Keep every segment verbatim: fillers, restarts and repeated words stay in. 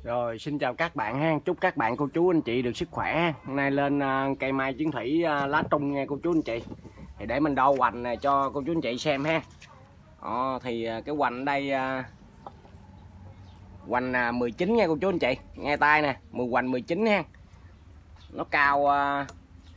Rồi xin chào các bạn ha, chúc các bạn cô chú anh chị được sức khỏe ha. Hôm nay lên uh, cây mai chiến thủy uh, lá trung nha cô chú anh chị. Thì để mình đo hoành này cho cô chú anh chị xem ha. Đó, thì uh, cái hoành đây uh, hoành uh, mười chín nha cô chú anh chị. Nghe tay nè, mười hoành mười chín ha. Nó cao uh,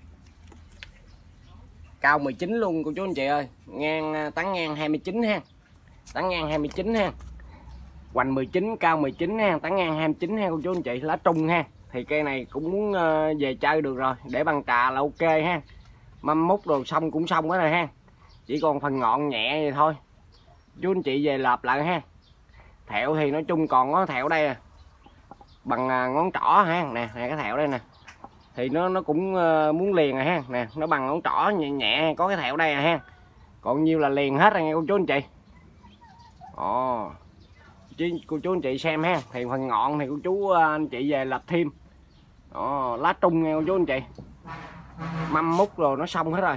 cao mười chín luôn cô chú anh chị ơi. Ngang uh, tán ngang hai mươi chín ha. Tán ngang hai mươi chín ha. Hoành mười chín, cao mười chín ha, tán ngang hai mươi chín ha cô chú anh chị, lá trung ha. Thì cây này cũng muốn uh, về chơi được rồi, để bằng trà là ok ha. Mâm mút đồ xong cũng xong hết rồi ha. Chỉ còn phần ngọn nhẹ vậy thôi. Chú anh chị về lợp lại ha. Thẹo thì nói chung còn có thẹo đây à. Bằng uh, ngón trỏ ha, nè, nè cái thẹo đây nè. Thì nó nó cũng uh, muốn liền rồi ha, nè, nó bằng ngón trỏ nhẹ nhẹ, có cái thẹo đây à ha. Còn nhiêu là liền hết rồi nghe cô chú anh chị. Ồ. Chứ cô chú anh chị xem ha, thì phần ngọn thì cô chú anh chị về lập thêm. Đó, lá trung nghe cô chú anh chị. Mâm mút rồi nó xong hết rồi.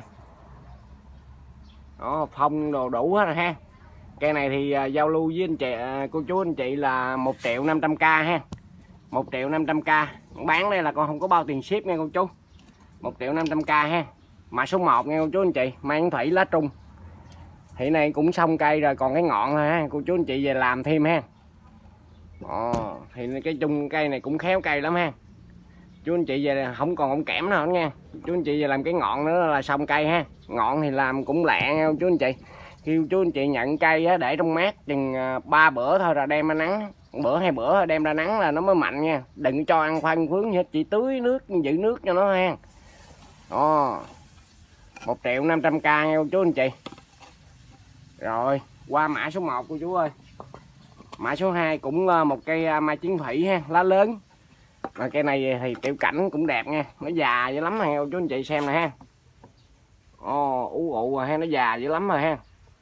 Đó, phong đồ đủ hết rồi ha. Cây này thì uh, giao lưu với anh chị uh, cô chú anh chị là một triệu năm trăm k ha. một triệu năm trăm k. Bán đây là con không có bao tiền ship nha cô chú. một triệu năm trăm k ha. Mã số một nghe cô chú anh chị, mai chiến thủy lá trung. Thì này cũng xong cây rồi, còn cái ngọn thôi ha, cô chú anh chị về làm thêm ha. Ồ, thì cái chung cây này cũng khéo cây lắm ha. Chú anh chị về không còn ống kẽm nào nữa nha. Chú anh chị về làm cái ngọn nữa là xong cây ha. Ngọn thì làm cũng lẹ nha chú anh chị. Khi chú anh chị nhận cây á, để trong mát chừng ba bữa thôi rồi đem ra nắng. Bữa hai bữa đem ra nắng là nó mới mạnh nha. Đừng cho ăn phân phướng hết, chỉ tưới nước, giữ nước cho nó ha. Ồ, một triệu năm trăm k nha chú anh chị. Rồi, qua mã số một cô chú ơi. Mã số hai cũng một cây mai chiến thủy ha, lá lớn. Mà cây này thì tiểu cảnh cũng đẹp nha, nó già dữ lắm rồi chú anh chị xem nè ha. Ồ, ú ụ rồi ha, nó già dữ lắm rồi ha.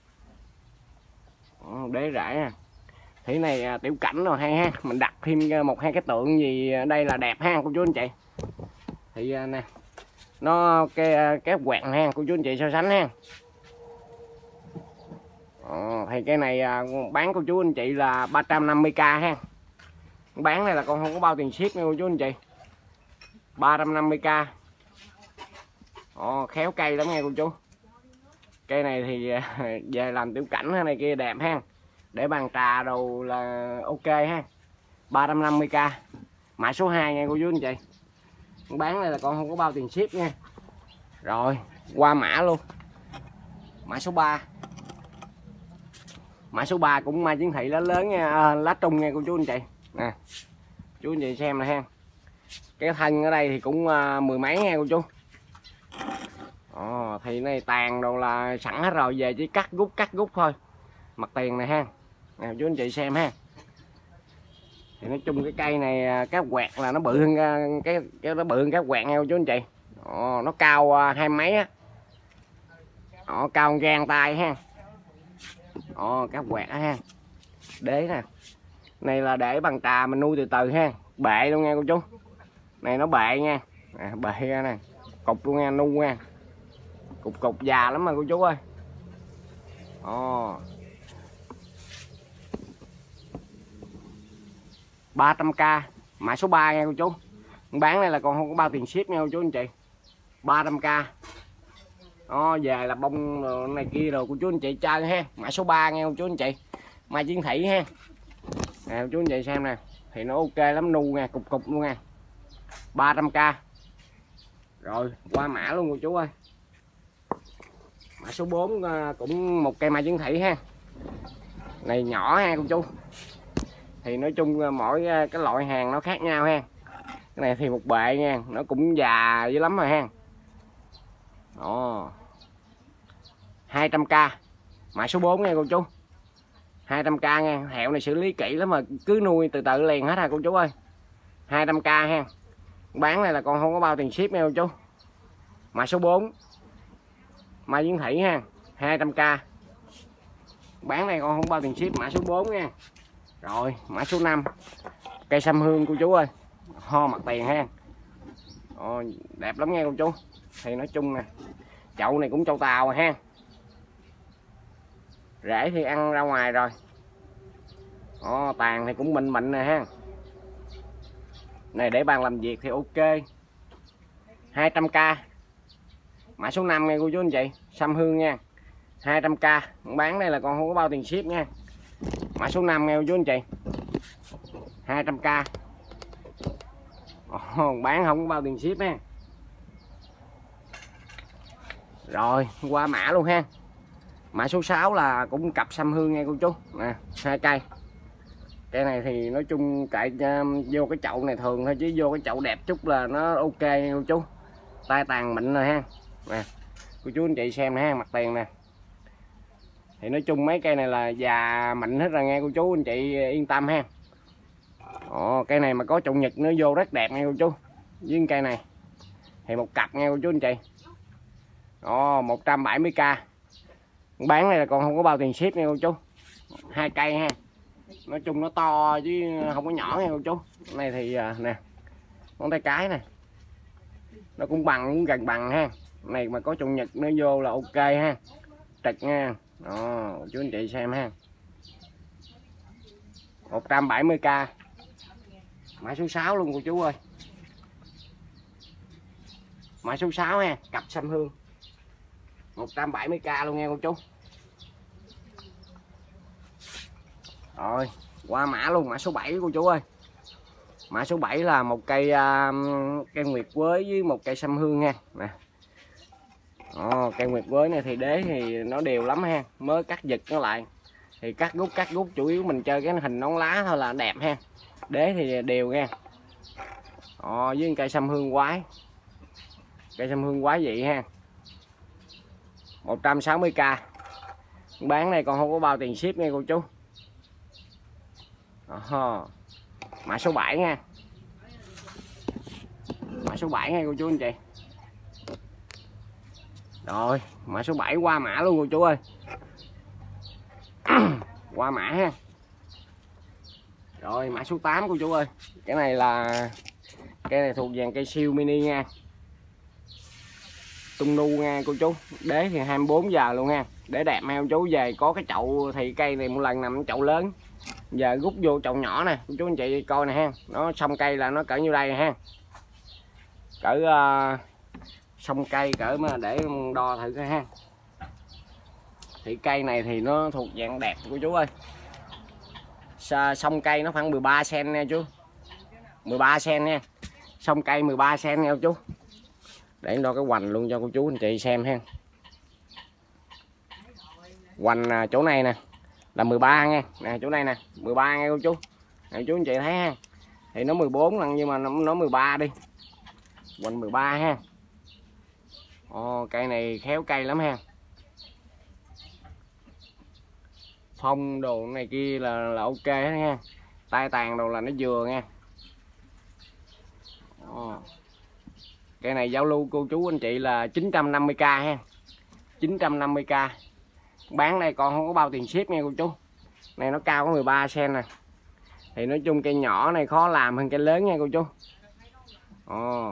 Ồ, đế rễ ha. Thì này tiểu cảnh rồi hay ha, mình đặt thêm một hai cái tượng gì đây là đẹp ha cô chú anh chị. Thì nè, nó cái cái quẹt ha cô chú anh chị so sánh ha. Ờ, thì cái này bán cô chú anh chị là ba trăm năm mươi k ha. Bán này là con không có bao tiền ship nha cô chú anh chị. ba trăm năm mươi k. Ồ, khéo cây lắm nha cô chú. Cây này thì về làm tiểu cảnh này kia đẹp ha. Để bàn trà đồ là ok ha. ba trăm năm mươi k. Mã số hai nha cô chú anh chị. Bán này là con không có bao tiền ship nha. Rồi, qua mã luôn. Mã số ba. Mã số ba cũng mai chiến thị lá lớn nha, à, lá trung nha cô chú anh chị. Nè. Chú anh chị xem nè ha. Cái thân ở đây thì cũng uh, mười mấy nha cô chú. Ồ, thì này tàn đồ là sẵn hết rồi, về chỉ cắt rút cắt rút thôi. Mặt tiền này ha. Nè chú anh chị xem ha. Thì nói chung cái cây này cái quẹt là nó bự hơn cái cái nó bự hơn cái quẹt nha cô chú anh chị. Ồ, nó cao uh, hai mấy á. Ồ, cao gan tay ha. Ồ, các quẹt ha. Đế nè. Này là để bằng trà mình nuôi từ từ ha. Bệ luôn nha cô chú. Này nó bệ nha. À, bệ ra nè. Cục luôn nha, nu nha. Cục cục già lắm mà cô chú ơi. Ồ. ba trăm k. Mã số ba nha cô chú. Bán này là còn không có bao tiền ship nha cô chú anh chị. ba trăm k. Đó, về là bông này kia rồi cô chú anh chị chơi ha. Mã số ba nghe cô chú anh chị. Mai chiến thủy ha. Nè cô chú anh chị xem nè. Thì nó ok lắm, nu nha, cục cục luôn nha. ba trăm k. Rồi qua mã luôn cô chú ơi. Mã số bốn cũng một cây mai chiến thủy ha. Này nhỏ ha cô chú. Thì nói chung mỗi cái loại hàng nó khác nhau ha. Cái này thì một bệ nha, nó cũng già dữ lắm rồi ha. Ồ. hai trăm k. Mã số bốn nha cô chú. hai trăm k nha. Hẹo này xử lý kỹ lắm mà cứ nuôi từ từ liền hết ha cô chú ơi. hai trăm k ha. Bán này là con không có bao tiền ship nha cô chú. Mã số bốn. Mai chiến thủy ha. hai trăm k. Bán này con không bao tiền ship. Mã số bốn nha. Rồi mã số năm. Cây sâm hương cô chú ơi. Ho mặt tiền ha. Ồ, đẹp lắm nha cô chú. Thì nói chung nè, chậu này cũng châu Tàu ha. Rễ thì ăn ra ngoài rồi. Ồ, tàn thì cũng mịn mịn nè ha. Này để bàn làm việc thì ok. Hai trăm k. Mã số năm nha cô chú anh chị, Sâm Hương nha. Hai trăm k. Bán đây là con không có bao tiền ship nha. Mã số năm nha cô chú anh chị, hai trăm k. Oh, bán không có bao tiền ship nha. Rồi qua mã luôn ha. Mã số sáu là cũng cặp Sâm Hương nha cô chú nè, hai cây. Cây này thì nói chung cậy uh, vô cái chậu này thường thôi, chứ vô cái chậu đẹp chút là nó ok nha cô chú. Tai tàn mịn rồi ha. Nè cô chú anh chị xem nè ha, mặt tiền nè. Thì nói chung mấy cây này là già mịn hết rồi nghe cô chú anh chị yên tâm ha. Ồ, cây này mà có chậu nhật nó vô rất đẹp nha cô chú. Với cây này thì một cặp nha cô chú anh chị. Ồ, một trăm bảy mươi k. Bán này là còn không có bao tiền ship nha cô chú. Hai cây ha. Nói chung nó to chứ không có nhỏ nha cô chú. Cái này thì nè, ngón tay cái này nó cũng bằng, cũng gần bằng ha. Cái này mà có chậu nhật nó vô là ok ha, trật nha. Đó, chú anh chị xem ha. Một trăm bảy mươi k. Mã số sáu luôn cô chú ơi. Mã số sáu ha, cặp Sâm Hương. Một trăm bảy mươi k luôn nha cô chú. Rồi qua mã luôn, mã số bảy cô chú ơi. Mã số bảy là một cây uh, cây nguyệt quế với một cây Sâm Hương nha. Nè. Ồ, cây nguyệt quế này thì đế thì nó đều lắm ha, mới cắt giật nó lại. Thì cắt rút cắt rút chủ yếu mình chơi cái hình nón lá thôi là đẹp ha. Đế thì đều nha. Ồ, với cây Sâm Hương quái. Cây Sâm Hương quái vậy ha. một trăm sáu mươi k. Bán này còn không có bao tiền ship nha cô chú. Đó. Mã số bảy nha. Mã số bảy nha cô chú anh chị. Rồi, mã số bảy qua mã luôn cô chú ơi. Qua mã ha. Rồi, mã số tám cô chú ơi. Cái này là cây này thuộc dàn cây siêu mini nha. Tung nu nha cô chú. Đế thì hai mươi bốn giờ luôn nha. Để đẹp nha cô chú. Về có cái chậu thì cây này một lần nằm chậu lớn. Giờ rút vô chậu nhỏ nè cô chú anh chị coi nè ha. Nó xong cây là nó cỡ như đây ha. Cỡ uh, xong cây cỡ mà để đo thử coi ha. Thì cây này thì nó thuộc dạng đẹp cô chú ơi. Xong cây nó khoảng mười ba xăng nha chú. mười ba xăng nha. Xong cây mười ba xăng nha cô chú. Để đo cái hoành luôn cho cô chú anh chị xem ha. Hoành chỗ này nè là mười ba nha. Nè chỗ này nè, mười ba nha cô chú. Nè chú anh chị thấy ha. Thì nó mười bốn lần nhưng mà nó, nó mười ba đi. Hoành mười ba ha. Ồ, cây này khéo cây lắm ha. Phong đồ này kia là là ok hết nha. Tai tàn đồ là nó vừa nha. Ồ. Cây này giao lưu cô chú anh chị là chín trăm năm mươi k ha. chín trăm năm mươi k. Bán này còn không có bao tiền ship nha cô chú. Này nó cao có mười ba xăng nè. Thì nói chung cây nhỏ này khó làm hơn cây lớn nha cô chú. Ồ.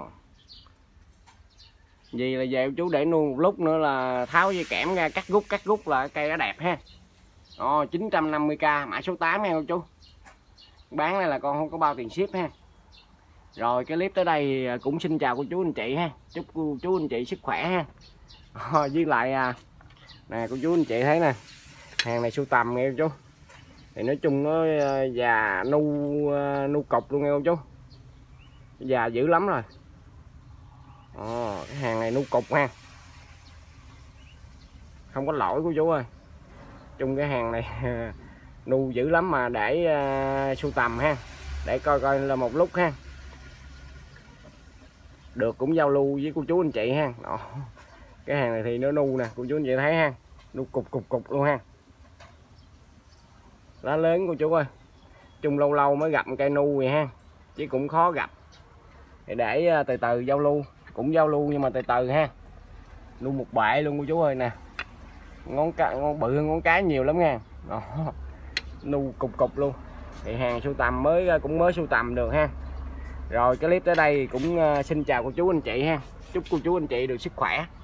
Vì là về cô chú để nuôi một lúc nữa là tháo dây kẽm ra cắt rút cắt rút là cây nó đẹp ha. Ồ, chín trăm năm mươi k, mã số tám nha cô chú. Bán này là con không có bao tiền ship ha. Rồi cái clip tới đây cũng xin chào cô chú anh chị ha. Chúc cô chú anh chị sức khỏe ha. Ồ, với lại à, nè cô chú anh chị thấy nè. Hàng này sưu tầm nghe cô chú. Thì nói chung nó già nu nu cục luôn nghe cô chú. Già dữ lắm rồi. Ồ, cái hàng này nu cục ha. Không có lỗi cô chú ơi. Chung cái hàng này nu dữ lắm mà để uh, sưu tầm ha. Để coi coi là một lúc ha. Được cũng giao lưu với cô chú anh chị ha. Đó. Cái hàng này thì nó nu nè, cô chú anh chị thấy ha. Nu cục cục cục luôn ha. Lá lớn cô chú ơi. Chung lâu lâu mới gặp cây nu vậy ha. Chứ cũng khó gặp. Thì để uh, từ từ giao lưu. Cũng giao lưu nhưng mà từ từ ha. Nu một bệ luôn cô chú ơi nè. Ngón cái ngón bự hơn ngón cái nhiều lắm nha. Đó. Nu cục cục luôn. Thì hàng sưu tầm mới cũng mới sưu tầm được ha. Rồi cái clip tới đây cũng uh, xin chào cô chú anh chị ha. Chúc cô chú anh chị được sức khỏe.